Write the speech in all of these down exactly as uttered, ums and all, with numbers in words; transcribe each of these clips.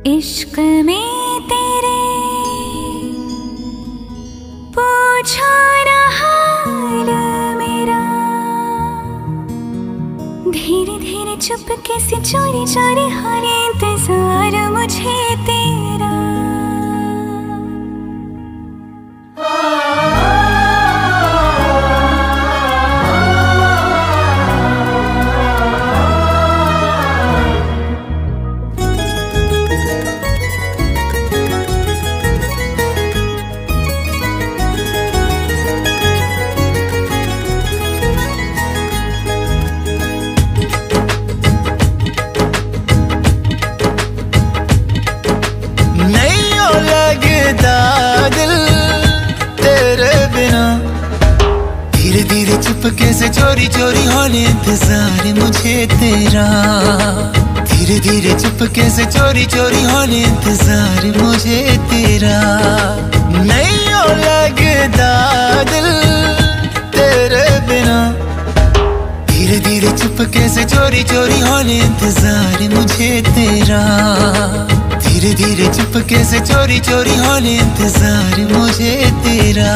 इश्क में तेरे पूछो ना हाल मेरा, धीरे धीरे चुपके से चोरी चोरी हर इंतजार मुझे तेरा। नैयो लगदा दिल तेरे बिना, धीरे धीरे चुपके से चोरी चोरी होने इंतजार मुझे तेरा। धीरे धीरे चुपके से चोरी चोरी होने इंतजार मुझे तेरा। नैयो लगदा दिल तेरे बिना, धीरे धीरे चुपके से चोरी चोरी होने इंतजार मुझे तेरा। धीरे धीरे चुपके से चोरी चोरी होने इंतजार मुझे तेरा।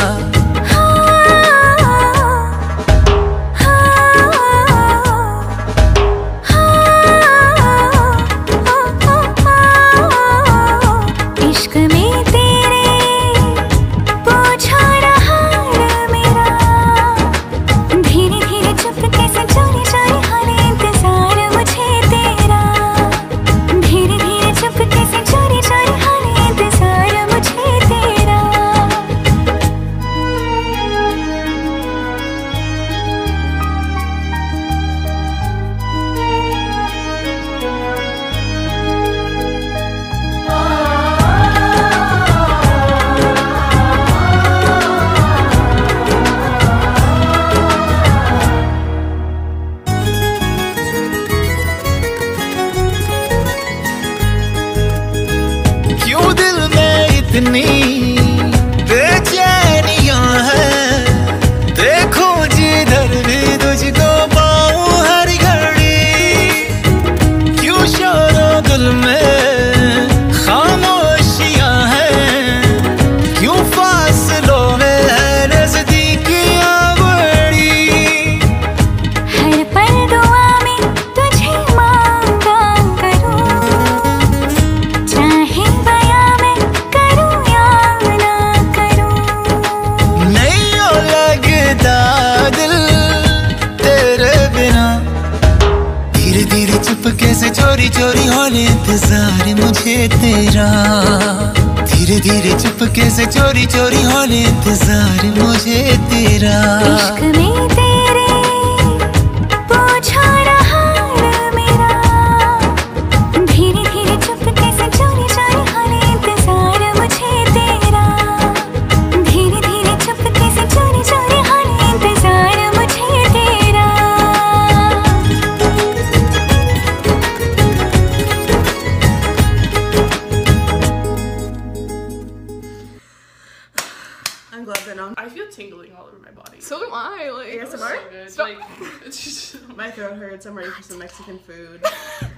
इश्क में तेरे पूछो ना हाल मेरा, धीरे धीरे चुपके से चोरी चोरी होने इंतजार मुझे तेरा। धीरे धीरे चुपके से चोरी चोरी होने इंतजार मुझे तेरा। क्यों दिल में इतनी बेचैनियां हैं, देखो जिधर भी तुझको पाऊं हर घड़ी। क्यों शोरो दिल में खामोशियां हैं, क्यों फासलों में है नजदीकियां बड़ी। हर पल दुआ में तुझे मांगा करूं, चाहे बयां में करूं या ना करूं। नैयो लगदा दिल तेरे बिना, धीरे धीरे चुपके से चोरी चोरी होने इंतजार मुझे तेरा। धीरे धीरे चुपके से चोरी चोरी होने इंतजार मुझे तेरा। इश्क में तेरे पूछो ना हाल मेरा, धीरे धीरे चुपके से चोरी चोरी होने इंतजार मुझे तेरा। धीरे धीरे चुपके से चोरी चोरी होने इंतजार मुझे तेरा। I'm glad that now I feel tingling all over my body. So do I. Like, A S M R? so good. Like, it's just My throat hurts. I'm ready for some Mexican food.